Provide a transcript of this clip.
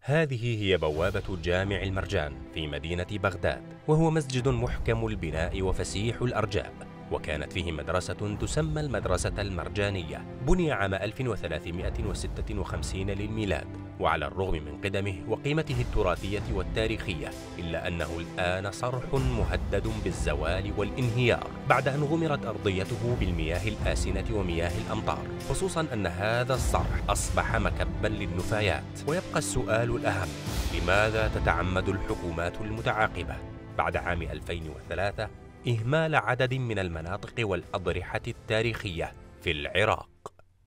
هذه هي بوابة جامع المرجان في مدينة بغداد، وهو مسجد محكم البناء وفسيح الأرجاء، وكانت فيه مدرسة تسمى المدرسة المرجانية. بني عام 1356 للميلاد، وعلى الرغم من قدمه وقيمته التراثية والتاريخية إلا أنه الآن صرح مهدد بالزوال والانهيار بعد أن غمرت أرضيته بالمياه الآسنة ومياه الأمطار، خصوصا أن هذا الصرح أصبح مكبا للنفايات. ويبقى السؤال الأهم: لماذا تتعمد الحكومات المتعاقبة بعد عام 2003 إهمال عدد من المناطق والأضرحة التاريخية في العراق؟